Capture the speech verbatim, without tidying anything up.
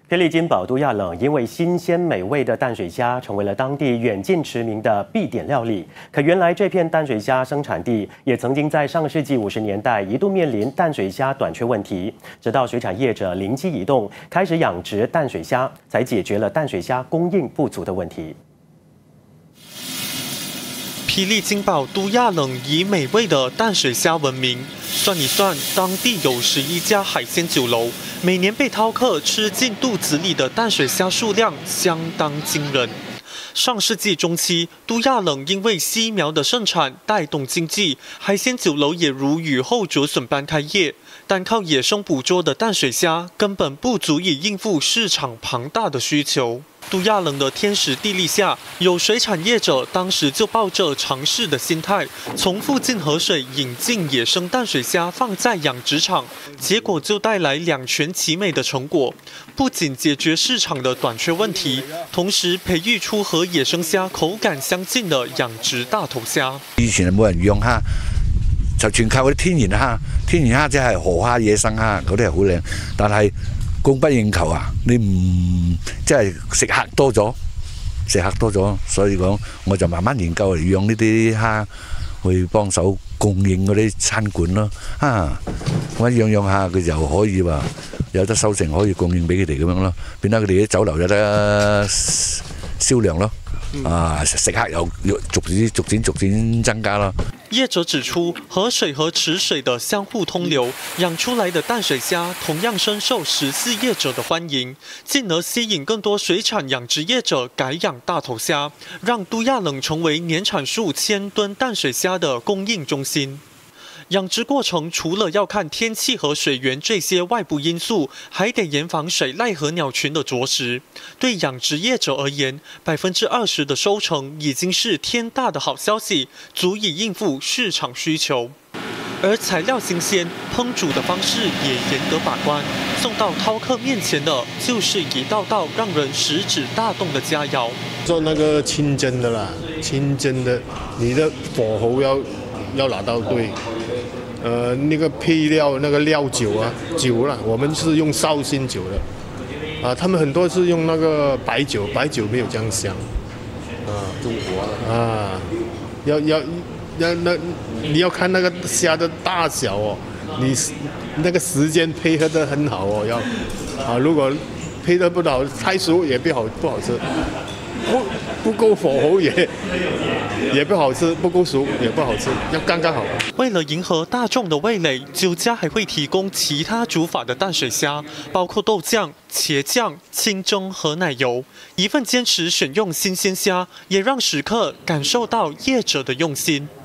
霹雳金宝都亚冷因为新鲜美味的淡水虾，成为了当地远近驰名的必点料理。可原来这片淡水虾生产地也曾经在上个世纪五十年代一度面临淡水虾短缺问题，直到水产业者灵机一动，开始养殖淡水虾，才解决了淡水虾供应不足的问题。 霹雳金宝都亚冷以美味的淡水虾闻名，算一算，当地有十一家海鲜酒楼，每年被饕客吃进肚子里的淡水虾数量相当惊人。上世纪中期，都亚冷因为西苗的盛产带动经济，海鲜酒楼也如雨后竹笋般开业。单靠野生捕捉的淡水虾，根本不足以应付市场庞大的需求。 都亚冷的天时地利下，有水产业者当时就抱着尝试的心态，从附近河水引进野生淡水虾放在养殖场，结果就带来两全其美的成果，不仅解决市场的短缺问题，同時培育出和野生蝦口感相近的養殖大頭蝦。 以前冇人養蝦，就全靠嗰啲天然蝦，天然蝦即係河蝦、野生蝦嗰啲係好靚，但係 供不應求啊！你唔即係食客多咗，食客多咗，所以講我就慢慢研究嚟養呢啲蝦，去幫手供應嗰啲餐館咯。啊，咁養養下佢就可以話有得收成，可以供應俾佢哋咁樣咯，變得佢哋啲酒樓有得銷量咯。 啊，食客又逐漸逐漸逐漸增加咯。 業者指出，河水和池水的相互通流，養出來的淡水蝦同樣深受食肆業者的歡迎，進而吸引更多水產養殖業者改養大頭蝦，讓都亞冷成為年產數千噸淡水蝦的供應中心。 養殖過程除了要看天氣和水源這些外部因素，還得嚴防水獺和鳥群的啄食。對養殖業者而言，百分之二十的收成已經是天大的好消息，足以應付市場需求。而材料新鮮，烹煮的方式也嚴格把關，送到饕客面前的就是一道道讓人食指大動的佳肴。 做那個清蒸的啦，清蒸的，你的火候要要拿到對。 呃，那个配料那个料酒啊，酒啦，我们是用绍兴酒的，啊，他们很多是用那个白酒，白酒没有这样香，啊，中国啊，要要要那你要看那个虾的大小哦，你那个时间配合得很好哦，要啊，如果配得不好，太熟也不好不好吃，不不够火候也。 也不好吃，不够熟也不好吃，要刚刚好。 为了迎合大众的味蕾，酒家还会提供其他煮法的淡水虾，包括豆酱、茄酱、清蒸和奶油。一份坚持选用新鲜虾，也让食客感受到业者的用心。